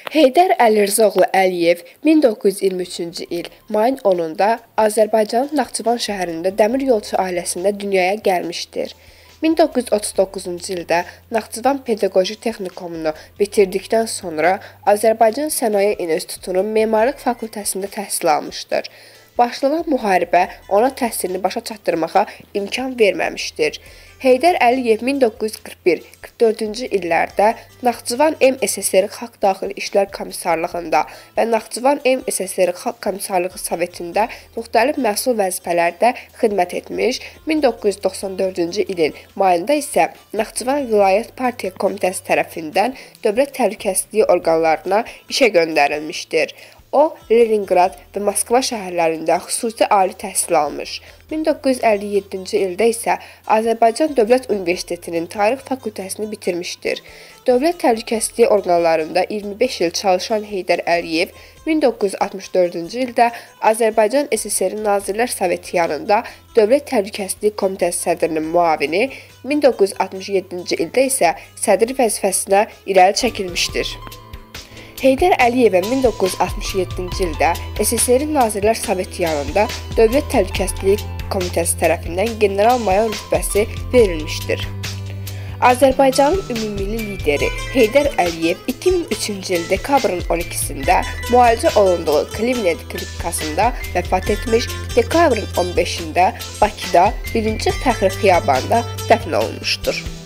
Heydər Əlirzaoğlu Əliyev 1923-cü il mayın 10-da Azərbaycanın Naxçıvan şəhərində dəmiryolçu ailəsində dünyaya gəlmişdir. 1939-cu ildə Naxçıvan Pedaqoji Texnikumunu bitirdikdən sonra Azərbaycan Sənaye İnstitutunun Memarlıq Fakültəsində təhsil almışdır. Başlanan müharibə ona təhsilini başa çatdırmağa imkan verməmişdir. Heydər Əliyev 1941-44-cü illərdə Naxçıvan MSSR Xalq Daxili İşlər Komissarlığında və Naxçıvan MSSR Xalq Komissarlığı Sovetində müxtəlif məsul vəzifələrdə xidmət etmiş, 1994-cü ilin mayında isə Naxçıvan Vilayət Partiya Komitəsi tərəfindən dövlət təhlükəsizliyi orqanlarına işə göndərilmişdir. O, Leningrad və Moskva şəhərlərində xüsusi ali təhsil almış. 1957-ci ildə isə Azərbaycan Dövlət Universitetinin Tarix fakültəsini bitirmişdir. Dövlət təhlükəsizliyi orqanlarında 25 il çalışan Heydər Əliyev 1964-cü ildə Azərbaycan SSR Nazirlər Soveti yanında Dövlət Təhlükəsizliyi Komitəsi sədrinin müavini, 1967-ci ildə isə sədr vəzifəsinə irəli çəkilmişdir. Heydər Əliyevə 1967-ci ildə SSR Nazirlər Soveti yanında Dövlət Təhlükəsizliyi Komitəsi tərəfindən general-mayor rütbəsi verilmişdir. Azərbaycanın ümummilli lideri Heydər Əliyev 2003-cü il dekabrın 12-sində müalicə olunduğu Klivnet klinikasında vəfat etmiş, dekabrın 15-də Bakıda 1-ci Fəxri Xiyabanda dəfn olunmuşdur.